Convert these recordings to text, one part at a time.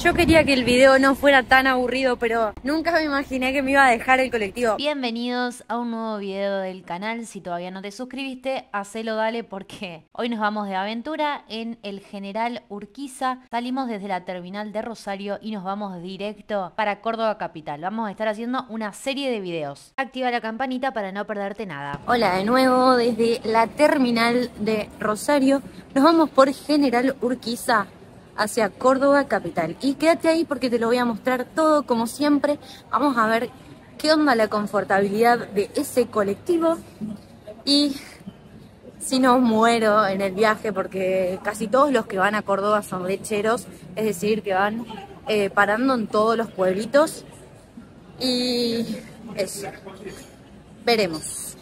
Yo quería que el video no fuera tan aburrido, pero nunca me imaginé que me iba a dejar el colectivo. Bienvenidos a un nuevo video del canal. Si todavía no te suscribiste, hacelo, dale, porque hoy nos vamos de aventura en el General Urquiza. Salimos desde la terminal de Rosario y nos vamos directo para Córdoba capital. Vamos a estar haciendo una serie de videos. Activa la campanita para no perderte nada. Hola de nuevo desde la terminal de Rosario. Nos vamos por General Urquiza hacia Córdoba capital. Y quédate ahí porque te lo voy a mostrar todo como siempre. Vamos a ver qué onda la confortabilidad de ese colectivo y si no muero en el viaje, porque casi todos los que van a Córdoba son lecheros, es decir, que van parando en todos los pueblitos y eso, veremos.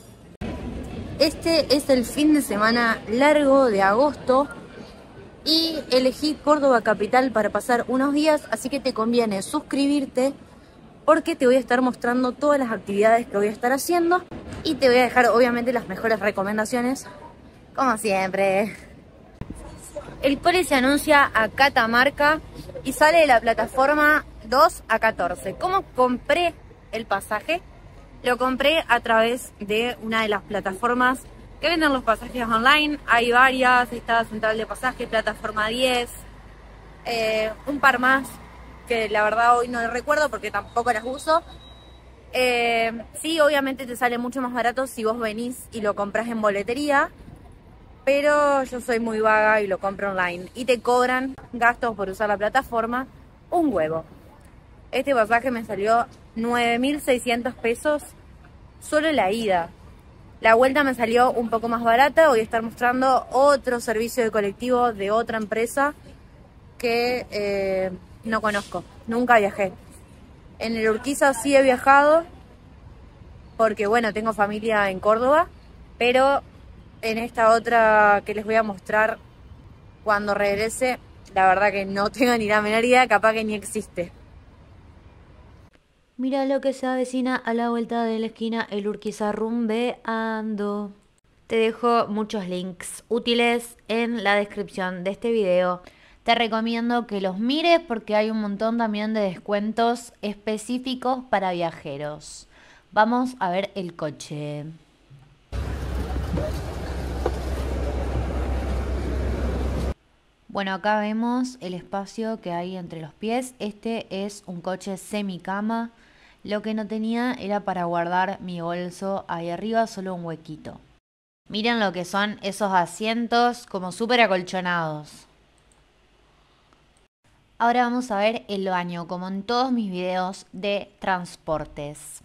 Este es el fin de semana largo de agosto y elegí Córdoba capital para pasar unos días, así que te conviene suscribirte porque te voy a estar mostrando todas las actividades que voy a estar haciendo y te voy a dejar obviamente las mejores recomendaciones, como siempre. El cole se anuncia a Catamarca y sale de la plataforma 2 a 14. ¿Cómo compré el pasaje? Lo compré a través de una de las plataformas que venden los pasajes online. Hay varias, está Central de Pasaje, Plataforma 10, un par más que la verdad hoy no recuerdo porque tampoco las uso. Sí, obviamente te sale mucho más barato si vos venís y lo compras en boletería, pero yo soy muy vaga y lo compro online y te cobran gastos por usar la plataforma un huevo. Este pasaje me salió 9.600 pesos solo la ida. La vuelta me salió un poco más barata. Voy a estar mostrando otro servicio de colectivo de otra empresa que no conozco, nunca viajé. En el Urquiza sí he viajado porque bueno, tengo familia en Córdoba, pero en esta otra que les voy a mostrar cuando regrese, la verdad que no tengo ni la menor idea, capaz que ni existe. Mira lo que se avecina a la vuelta de la esquina, el Urquiza rumbeando. Te dejo muchos links útiles en la descripción de este video. Te recomiendo que los mires porque hay un montón también de descuentos específicos para viajeros. Vamos a ver el coche. Bueno, acá vemos el espacio que hay entre los pies. Este es un coche semicama. Lo que no tenía era para guardar mi bolso ahí arriba, solo un huequito. Miren lo que son esos asientos como súper acolchonados. Ahora vamos a ver el baño, como en todos mis videos de transportes.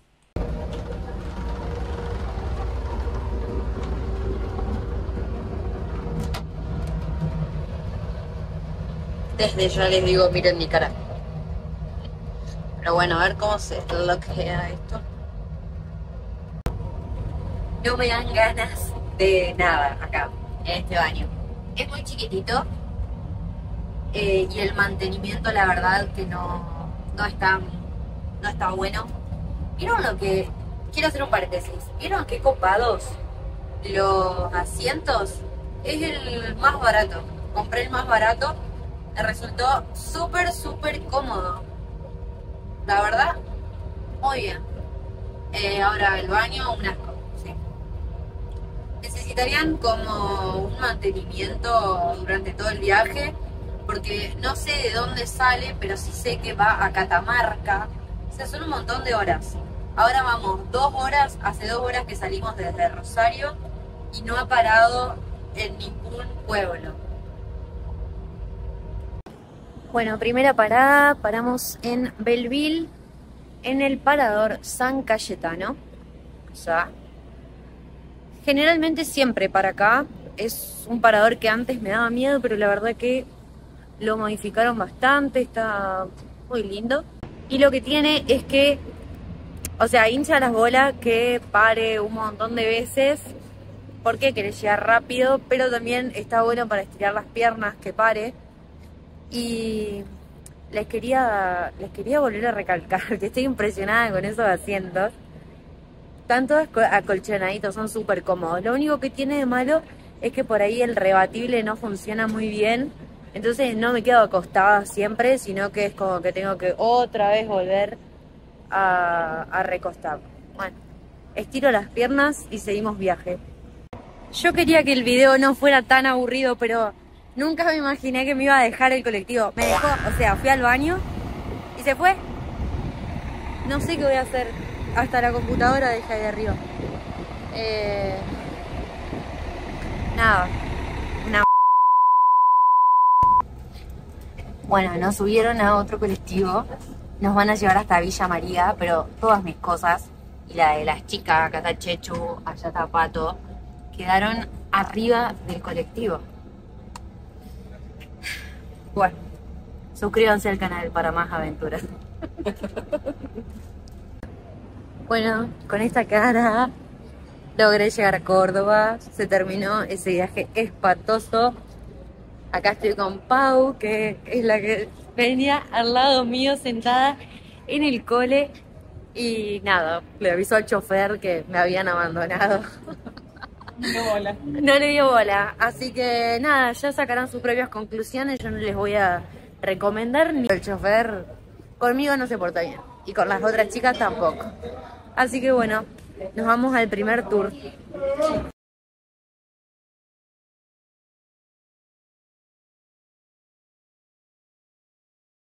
Desde ya les digo, miren mi cara. Pero bueno, a ver cómo se bloquea esto. No me dan ganas de nada acá, en este baño. Es muy chiquitito y el mantenimiento la verdad que no está bueno. ¿Vieron lo que...? Quiero hacer un paréntesis. ¿Vieron qué copados los asientos? Es el más barato. Compré el más barato. Me resultó súper cómodo. La verdad, muy bien. Ahora el baño, un asco. Sí. Necesitarían como un mantenimiento durante todo el viaje, porque no sé de dónde sale, pero sí sé que va a Catamarca. O sea, son un montón de horas. Ahora vamos 2 horas, hace 2 horas que salimos desde Rosario y no ha parado en ningún pueblo. Bueno, primera parada, paramos en Belleville, en el parador San Cayetano. O sea, generalmente siempre para acá. Es un parador que antes me daba miedo, pero la verdad que lo modificaron bastante, está muy lindo. Y lo que tiene es que, o sea, hincha las bolas que pare un montón de veces porque querés llegar rápido, pero también está bueno para estirar las piernas que pare. Y les quería volver a recalcar que estoy impresionada con esos asientos. Están todos acolchonaditos, son súper cómodos. Lo único que tiene de malo es que por ahí el rebatible no funciona muy bien. Entonces no me quedo acostada siempre, sino que es como que tengo que otra vez volver a recostar. Bueno, estiro las piernas y seguimos viaje. Yo quería que el video no fuera tan aburrido, pero nunca me imaginé que me iba a dejar el colectivo. Me dejó, o sea, fui al baño y se fue. No sé qué voy a hacer. Hasta la computadora dejé ahí arriba. Nada. Bueno, nos subieron a otro colectivo. Nos van a llevar hasta Villa María, pero todas mis cosas y la de las chicas, acá está Chechu, allá está Pato, quedaron arriba del colectivo. Bueno, suscríbanse al canal para más aventuras. Bueno, con esta cara logré llegar a Córdoba. Se terminó ese viaje espantoso. Acá estoy con Pau, que es la que venía al lado mío sentada en el cole. Y nada, le avisó al chofer que me habían abandonado. No dio bola. No le dio bola. Así que nada, ya sacarán sus propias conclusiones. Yo no les voy a recomendar ni el chofer. Conmigo no se porta bien. Y con las otras chicas tampoco. Así que bueno, nos vamos al primer tour.